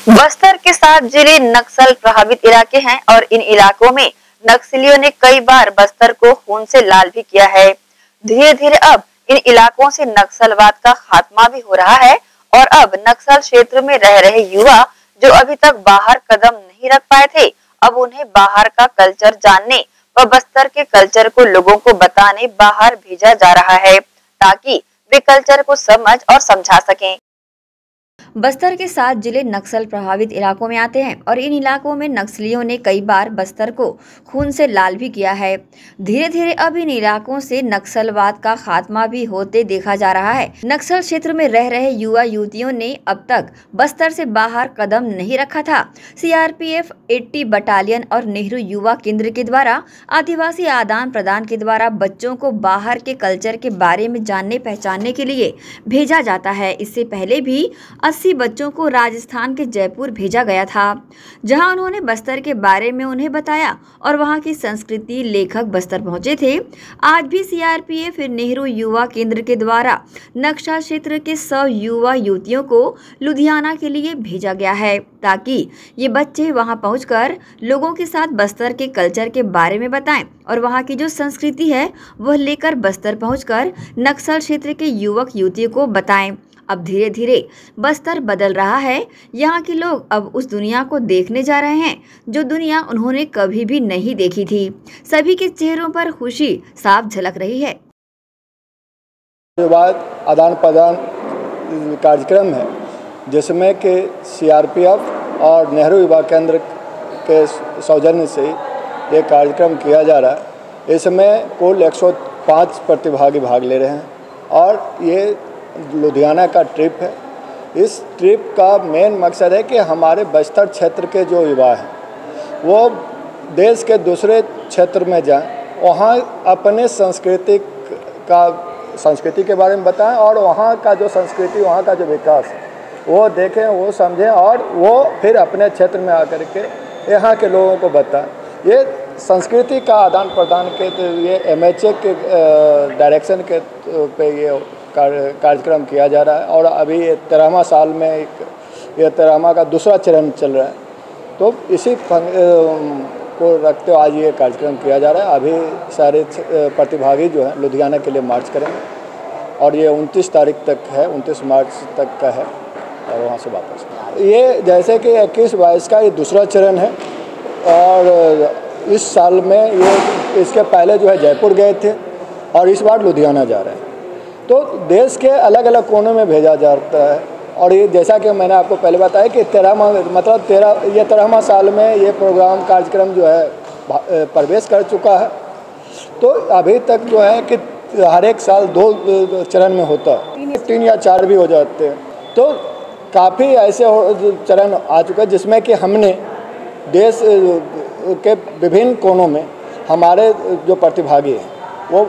बस्तर के 7 जिले नक्सल प्रभावित इलाके हैं और इन इलाकों में नक्सलियों ने कई बार बस्तर को खून से लाल भी किया है। धीरे धीरे अब इन इलाकों से नक्सलवाद का खात्मा भी हो रहा है और अब नक्सल क्षेत्र में रह रहे युवा जो अभी तक बाहर कदम नहीं रख पाए थे, अब उन्हें बाहर का कल्चर जानने व बस्तर के कल्चर को लोगों को बताने बाहर भेजा जा रहा है ताकि वे कल्चर को समझ और समझा सकें। बस्तर के 7 जिले नक्सल प्रभावित इलाकों में आते हैं और इन इलाकों में नक्सलियों ने कई बार बस्तर को खून से लाल भी किया है। धीरे धीरे अब इन इलाकों से नक्सलवाद का खात्मा भी होते देखा जा रहा है। नक्सल क्षेत्र में रह रहे युवा युवतियों ने अब तक बस्तर से बाहर कदम नहीं रखा था। CRPF 80 बटालियन और नेहरू युवा केंद्र के द्वारा आदिवासी आदान प्रदान के द्वारा बच्चों को बाहर के कल्चर के बारे में जानने पहचानने के लिए भेजा जाता है। इससे पहले भी 80 बच्चों को राजस्थान के जयपुर भेजा गया था, जहां उन्होंने बस्तर के बारे में उन्हें बताया और वहां की संस्कृति लेखक बस्तर पहुंचे थे। आज भी CRPF नेहरू युवा केंद्र के द्वारा नक्सल क्षेत्र के 100 युवा युवतियों को लुधियाना के लिए भेजा गया है ताकि ये बच्चे वहां पहुंचकर लोगों के साथ बस्तर के कल्चर के बारे में बताएं और वहां की जो संस्कृति है वह लेकर बस्तर पहुंचकर नक्सल क्षेत्र के युवक युवतियों को बताएं। अब धीरे धीरे बस्तर बदल रहा है। यहाँ के लोग अब उस दुनिया को देखने जा रहे हैं जो दुनिया उन्होंने कभी भी नहीं देखी थी। सभी के चेहरों पर खुशी साफ झलक रही है। आदान प्रदान कार्यक्रम है जिसमें कि CRPF और नेहरू युवा केंद्र के सौजन्य से ये कार्यक्रम किया जा रहा है। इसमें कुल 105 प्रतिभागी भाग ले रहे हैं और ये लुधियाना का ट्रिप है। इस ट्रिप का मेन मकसद है कि हमारे बस्तर क्षेत्र के जो युवा हैं वो देश के दूसरे क्षेत्र में जाएं, वहाँ अपने संस्कृति के बारे में बताएं और वहाँ का जो संस्कृति, वहाँ का जो विकास है वो देखें, वो समझें और वो फिर अपने क्षेत्र में आकर के यहाँ के लोगों को बताएं। ये संस्कृति का आदान प्रदान के ये MHA के डायरेक्शन के पे ये कार्यक्रम किया जा रहा है और अभी ये 13वां साल में ये 13वां का दूसरा चरण चल रहा है। तो इसी को रखते हुए आज ये कार्यक्रम किया जा रहा है। अभी सारे प्रतिभागी जो हैं लुधियाना के लिए मार्च करेंगे और ये 29 तारीख तक है, 29 मार्च तक का है और वहाँ से वापस। ये जैसे कि 21-22 का ये दूसरा चरण है और इस साल में ये इसके पहले जो है जयपुर गए थे और इस बार लुधियाना जा रहे हैं। तो देश के अलग अलग कोनों में भेजा जाता है और ये जैसा कि मैंने आपको पहले बताया कि 13वां साल में ये प्रोग्राम कार्यक्रम जो है प्रवेश कर चुका है। तो अभी तक जो है कि हर एक साल 2 चरण में होता है, 3 या 4 भी हो जाते हैं। तो काफ़ी ऐसे चरण आ चुका है जिसमें कि हमने देश के विभिन्न कोनों में हमारे जो प्रतिभागी हैं वो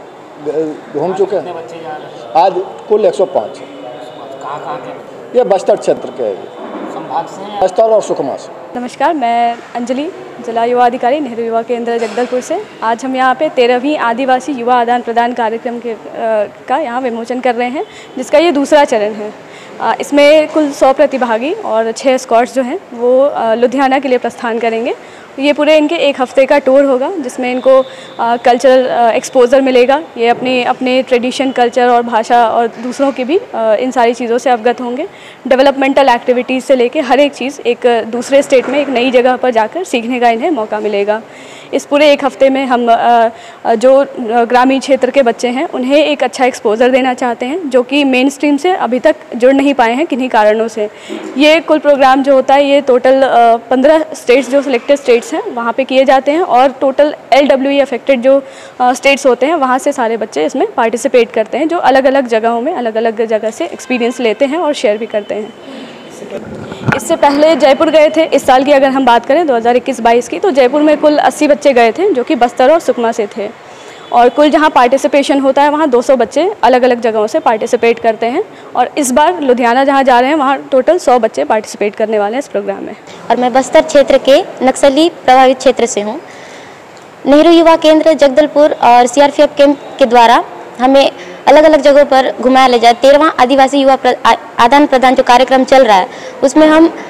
घूम चुके हैं। आज कुल 105 कहाँ के? ये बस्तर क्षेत्र के संभाग से हैं? बस्तर और सुकमा से। नमस्कार, मैं अंजलि, जिला युवा अधिकारी नेहरू युवा केंद्र जगदलपुर से। आज हम यहाँ पे 13वीं आदिवासी युवा आदान प्रदान कार्यक्रम का यहाँ विमोचन कर रहे हैं, जिसका ये दूसरा चरण है। इसमें कुल 100 प्रतिभागी और 6 स्कॉट्स जो हैं वो लुधियाना के लिए प्रस्थान करेंगे। ये पूरे इनके 1 हफ्ते का टूर होगा जिसमें इनको कल्चरल एक्सपोजर मिलेगा। ये अपने ट्रेडिशन, कल्चर और भाषा और दूसरों की भी इन सारी चीज़ों से अवगत होंगे। डेवलपमेंटल एक्टिविटीज़ से लेके हर एक चीज़ एक दूसरे स्टेट में एक नई जगह पर जाकर सीखने का इन्हें मौका मिलेगा। इस पूरे 1 हफ्ते में हम जो ग्रामीण क्षेत्र के बच्चे हैं उन्हें एक अच्छा एक्सपोजर देना चाहते हैं जो कि मेन स्ट्रीम से अभी तक जुड़ नहीं पाए हैं किन्हीं कारणों से। ये कुल प्रोग्राम जो होता है ये टोटल 15 स्टेट्स जो सिलेक्टेड स्टेट्स हैं वहाँ पे किए जाते हैं और टोटल LWE अफेक्टेड जो स्टेट्स होते हैं वहाँ से सारे बच्चे इसमें पार्टिसिपेट करते हैं, जो अलग अलग जगहों में अलग अलग जगह से एक्सपीरियंस लेते हैं और शेयर भी करते हैं। इससे पहले जयपुर गए थे। इस साल की अगर हम बात करें 2021-22 की, तो जयपुर में कुल 80 बच्चे गए थे जो कि बस्तर और सुकमा से थे और कुल जहां पार्टिसिपेशन होता है वहां 200 बच्चे अलग अलग जगहों से पार्टिसिपेट करते हैं और इस बार लुधियाना जहां जा रहे हैं वहां टोटल 100 बच्चे पार्टिसिपेट करने वाले हैं इस प्रोग्राम में। और मैं बस्तर क्षेत्र के नक्सली प्रभावित क्षेत्र से हूँ। नेहरू युवा केंद्र जगदलपुर और CRPF कैंप के द्वारा हमें अलग अलग जगहों पर घुमाया ले जाए। 13वां आदिवासी युवा आदान प्रदान जो कार्यक्रम चल रहा है उसमें हम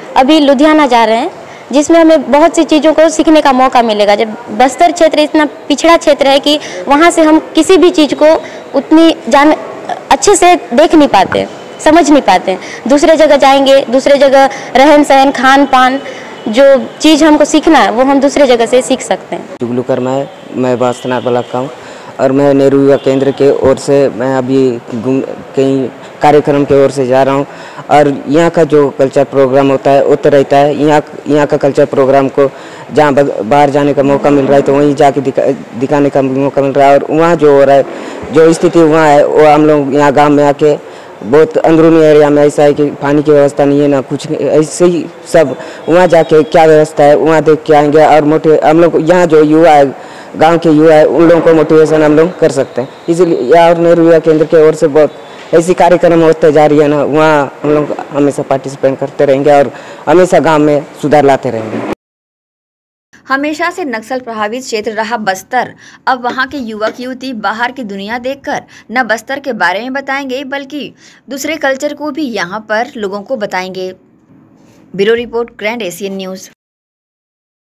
अभी लुधियाना जा रहे हैं, जिसमें हमें बहुत सी चीज़ों को सीखने का मौका मिलेगा। जब बस्तर क्षेत्र इतना पिछड़ा क्षेत्र है कि वहाँ से हम किसी भी चीज़ को उतनी अच्छे से देख नहीं पाते, समझ नहीं पाते। दूसरे जगह जाएंगे, दूसरे जगह रहन सहन, खान पान, जो चीज़ हमको सीखना है वो हम दूसरे जगह से सीख सकते हैं। जुगलू कर्मा है, मैं बास्तनार ब्लॉक का हूँ और मैं नेहरू युवा केंद्र के ओर से मैं अभी कहीं कार्यक्रम के ओर से जा रहा हूँ और यहाँ का जो कल्चर प्रोग्राम होता है वो तो रहता है। यहाँ का कल्चर प्रोग्राम को जहाँ बाहर जाने का मौका मिल रहा है तो वहीं जाके दिखाने का मौका मिल रहा है। और वहाँ जो हो रहा है, जो स्थिति वहाँ है, वो हम लोग यहाँ गाँव में आके बहुत अंदरूनी एरिया में ऐसा है कि पानी की व्यवस्था नहीं है ना कुछ, ऐसे ही सब वहाँ जाके क्या व्यवस्था है वहाँ देख के आएंगे। और हम लोग यहाँ जो युवा है, गांव के युवा है, उन लोगों को मोटिवेशन हम लोग कर सकते हैं। इसलिए और नेहरू युवा केंद्र की ओर से बहुत ऐसी कार्यक्रम होते जा रही है ना, वहाँ हम लोग हमेशा पार्टिसिपेट करते रहेंगे और हमेशा गाँव में सुधार लाते रहेंगे। हमेशा से नक्सल प्रभावित क्षेत्र रहा बस्तर, अब वहां के युवक युवती बाहर की दुनिया देखकर न बस्तर के बारे में बताएंगे बल्कि दूसरे कल्चर को भी यहां पर लोगों को बताएंगे। Bureau report, grand Asian news.